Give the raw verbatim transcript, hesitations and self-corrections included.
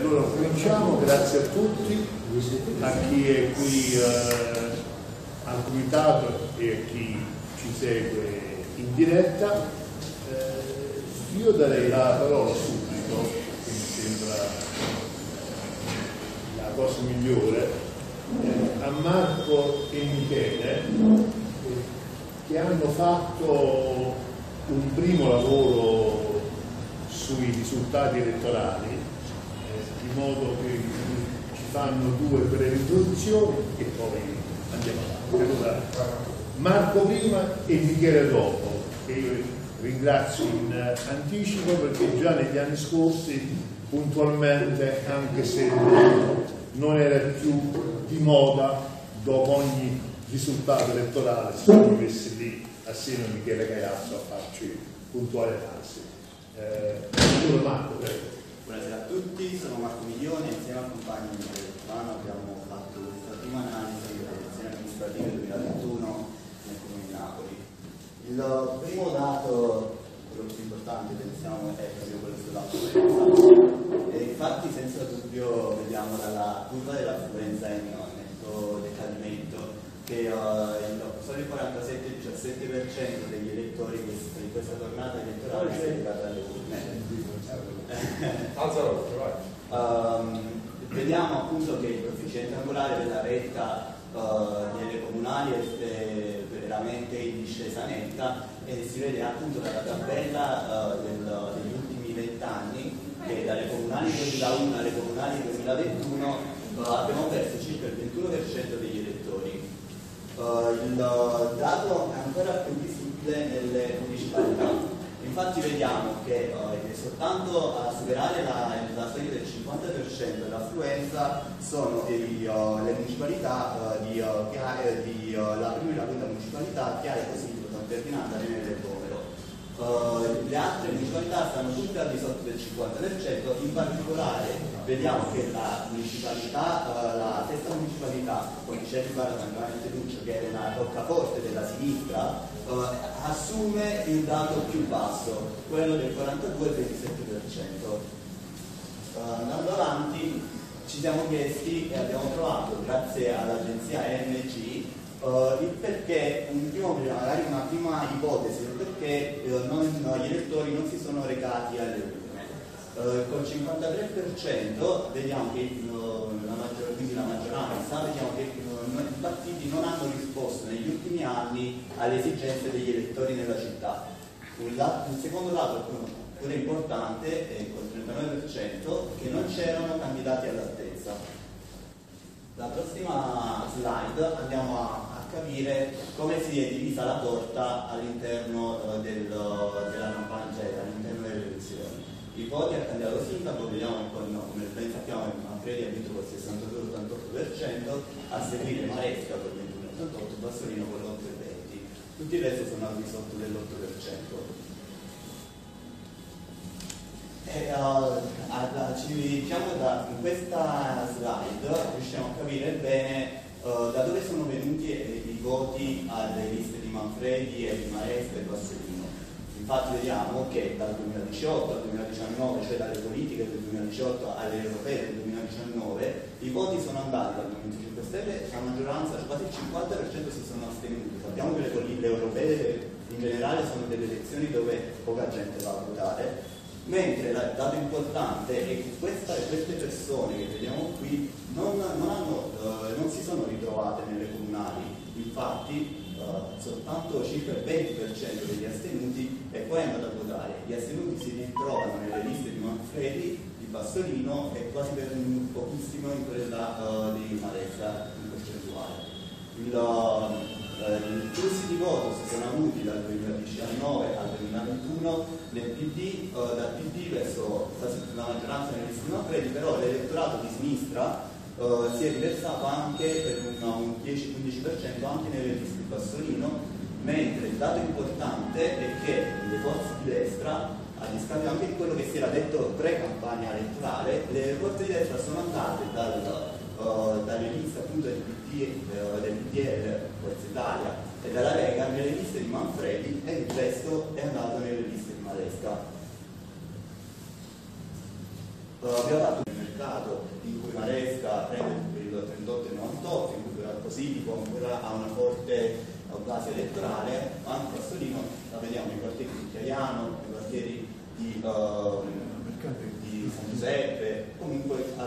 allora cominciamo, grazie a tutti, a chi è qui eh, al comitato e a chi ci segue in diretta. Eh, io darei la parola subito, che mi sembra la cosa migliore, eh, a Marco e Michele, eh, che hanno fatto un primo lavoro sui risultati elettorali, eh, di modo che ci fanno due brevi introduzioni e poi andiamo avanti. Allora, Marco prima e Michele dopo, che io ringrazio in anticipo perché già negli anni scorsi puntualmente, anche se non era più di moda, dopo ogni risultato elettorale si sono messi lì assieme a Michele Caiazzo a farci puntuale analisi. Eh, Marco, prego. Buonasera a tutti, sono Marco Milione, insieme al compagno Michele Romano abbiamo fatto questa prima analisi delle elezioni amministrative duemilaventuno nel Comune di Napoli. Il primo dato, quello più importante, pensiamo, è proprio quello sull'affluenza. E infatti senza dubbio vediamo dalla curva dell'affluenza in netto decadimento che uh, il, solo il quarantasette virgola diciassette per cento degli elettori di questa tornata elettorale si è legata alle urne. um, vediamo appunto che il coefficiente angolare della retta uh, delle comunali è veramente in discesa netta e si vede appunto dalla tabella uh, del, degli ultimi vent'anni che dalle comunali duemilauno alle comunali duemilaventuno uh, abbiamo perso circa il ventuno per cento degli elettori. Uh, il dato è ancora più visibile nelle municipalità. Infatti vediamo che uh, soltanto a superare la, la soglia del cinquanta per cento dell'affluenza sono i, uh, le municipalità uh, di, uh, Chiare, di uh, la prima e la quinta municipalità, Chiare così San Ferdinando, Arenere e Povero. Uh, le altre municipalità stanno tutte al di sotto del cinquanta per cento, in particolare vediamo che la municipalità, uh, la sesta municipalità, con il Cerri Barra San Giovanni Teduccio, che è una roccaforte della sinistra, uh, assume il dato più basso, quello del quarantadue virgola ventisette per cento. Uh, andando avanti ci siamo chiesti e abbiamo trovato, grazie all'agenzia M G, Uh, il perché, un primo, magari una prima ipotesi del perché uh, non, no, gli elettori non si sono recati alle urne. Uh, col cinquantatré per cento vediamo che uh, la, maggior, quindi la maggioranza, vediamo che uh, i partiti non hanno risposto negli ultimi anni alle esigenze degli elettori nella città. Il, il secondo dato pure importante è col trentanove per cento che non c'erano candidati all'altezza. La prossima slide andiamo a, a capire come si è divisa la torta all'interno uh, del, della campagna, cioè all'interno delle elezioni. I voti al candidato sindaco, vediamo con, come ben sappiamo, Manfredi ha vinto col sessantadue virgola ottantotto per cento, a seguire Maresca col ventuno virgola ottantotto per cento, Bassolino con l'otto virgola venti per cento. Tutti il resto sono al di sotto dell'otto per cento. E, uh, ad, ci, diciamo da, in questa slide riusciamo a capire bene uh, da dove sono venuti i, i voti alle liste di Manfredi e di Maresca e Bassolino. Infatti vediamo che dal duemiladiciotto al duemiladiciannove, cioè dalle politiche del duemiladiciotto alle europee del duemiladiciannove, i voti sono andati dal Movimento cinque Stelle, la maggioranza, quasi il cinquanta per cento si sono astenuti. Sappiamo che le, le europee in generale sono delle elezioni dove poca gente va a votare. Mentre il dato importante è che questa, queste persone che vediamo qui non, non, hanno, eh, non si sono ritrovate nelle comunali, infatti eh, soltanto circa il venti per cento degli astenuti è poi andato a votare. Gli astenuti si ritrovano nelle liste di Manfredi, di Bassolino e quasi per un pochissimo in quella uh, di Maresca in percentuale. Il, uh, I flussi di voto si sono avuti dal duemiladiciannove al duemilaventuno nel P D, uh, dal P D verso la maggioranza nelle liste di Manfredi, però l'elettorato di sinistra uh, si è riversato anche per un, un dieci quindici per cento anche nelle liste di Bassolino, mentre il dato importante è che le forze di destra, a discapito anche di quello che si era detto pre-campagna elettorale, le forze di destra sono andate dal, uh, dalle liste appunto del P D, uh, del P D L, Forza Italia e dalla Lega nelle liste di Manfredi e il resto è andato nelle liste di Maresca. Uh, abbiamo dato il mercato Civico ancora ha una forte base elettorale, ma anche a Torino la vediamo nei quartieri di Chiaiano, nei quartieri di, uh, di San Giuseppe, comunque